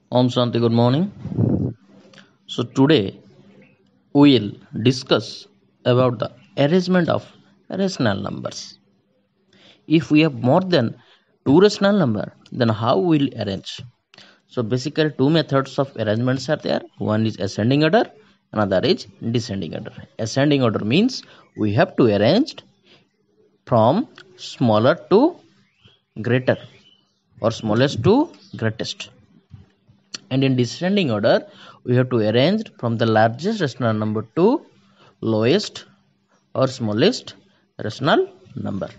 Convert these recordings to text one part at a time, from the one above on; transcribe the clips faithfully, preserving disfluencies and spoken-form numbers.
Om Shanti, good morning. So today we will discuss about the arrangement of rational numbers. If we have more than two rational number, then how we will arrange? So basically two methods of arrangements are there. One is ascending order, another is descending order. Ascending order means we have to arrange from smaller to greater or smallest to greatest. And in descending order, we have to arrange from the largest rational number to lowest or smallest rational number.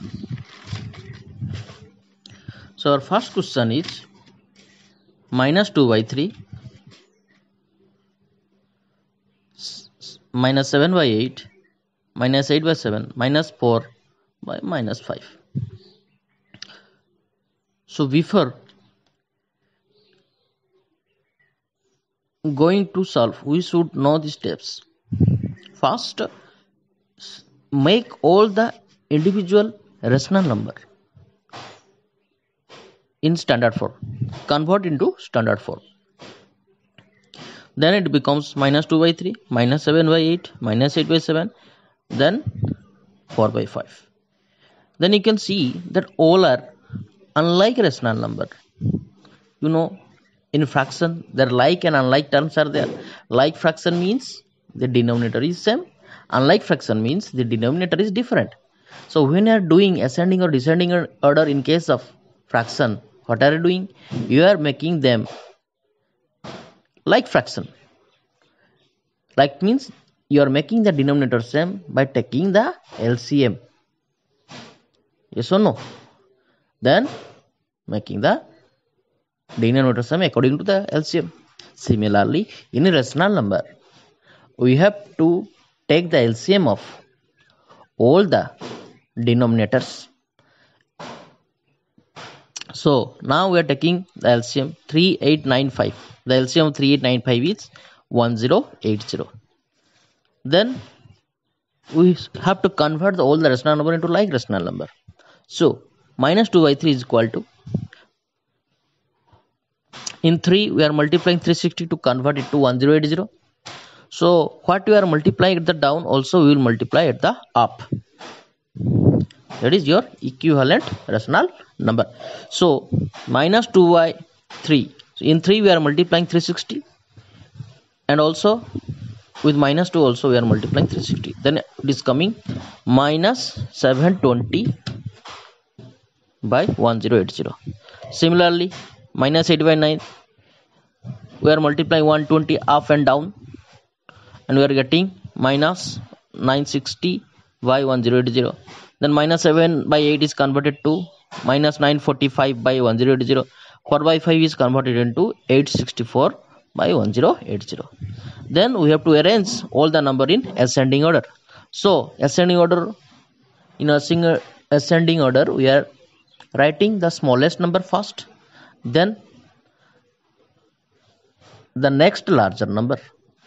So our first question is minus two by three, minus seven by eight, minus eight by seven, minus four by minus five. So before going to solve, we should know the steps. First, make all the individual rational number in standard form, convert into standard form. Then it becomes minus two by three, minus seven by eight, minus eight by seven, then four by five. Then you can see that all are unlike rational number. You know, in fraction, there like and unlike terms are there. Like fraction means the denominator is same. Unlike fraction means the denominator is different. So when you are doing ascending or descending order in case of fraction, what are you doing? You are making them like fraction. Like means you are making the denominator same by taking the L C M. Yes or no? Then making the denominator same according to the L C M. Similarly, in a rational number, we have to take the L C M of all the denominators. So now we are taking the L C M three eight nine five. The L C M of three eight nine five is one zero eight zero. Then we have to convert the, all the rational number into like rational number. So minus two by three is equal to, in three we are multiplying three sixty to convert it to one zero eight zero. So what we are multiplying at the down also we will multiply at the up. That is your equivalent rational number. So minus two by three. So in three we are multiplying three sixty, and also with minus two also we are multiplying three sixty. Then it is coming minus seven twenty by one zero eight zero. Similarly, minus eight by nine, we are multiplying one twenty up and down, and we are getting minus nine sixty by one zero eight zero. Then minus seven by eight is converted to minus nine forty-five by one zero eight zero. four by five is converted into eight sixty-four by one zero eight zero. Then we have to arrange all the number in ascending order. So ascending order, in a single ascending order, we are writing the smallest number first, then the next larger number.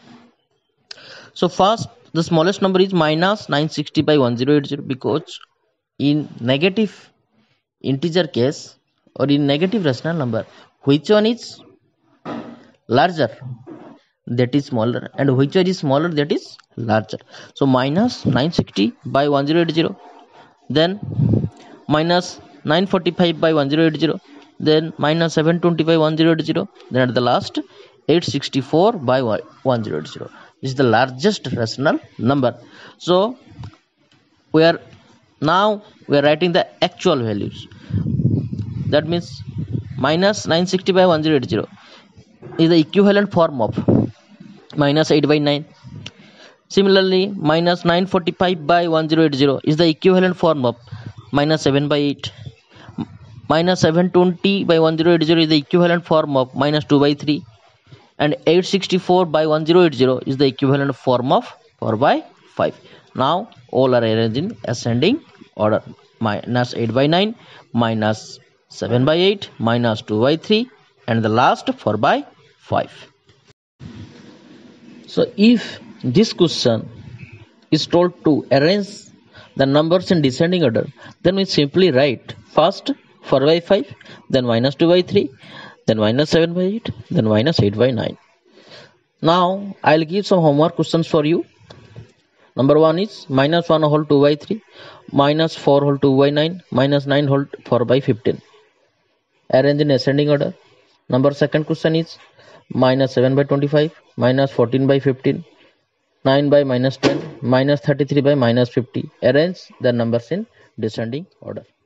So first the smallest number is minus nine sixty by one zero eight zero, because in negative integer case or in negative rational number, which one is larger, that is smaller, and which one is smaller, that is larger. So minus nine sixty by one zero eight zero, then minus nine forty-five by one zero eight zero, then minus seven twenty by one zero eight zero, then at the last eight sixty-four by one zero eight zero. This is the largest rational number. So we are now we are writing the actual values. That means minus nine sixty by one zero eight zero is the equivalent form of minus eight by nine. Similarly, minus nine forty-five by one zero eight zero is the equivalent form of minus seven by eight. Minus seven twenty by one zero eight zero is the equivalent form of minus two by three. And eight sixty-four by one zero eight zero is the equivalent form of four by five. Now all are arranged in ascending order. Minus eight by nine, minus seven by eight, minus two by three, and the last four by five. So if this question is told to arrange the numbers in descending order, then we simply write first four by five, then minus two by three, then minus seven by eight, then minus eight by nine. Now I'll give some homework questions for you. Number one is minus one whole two by three, minus four whole two by nine, minus nine whole four by fifteen. Arrange in ascending order. Number second question is minus seven by twenty-five, minus fourteen by fifteen, nine by minus ten, minus thirty-three by minus fifty. Arrange the numbers in descending order.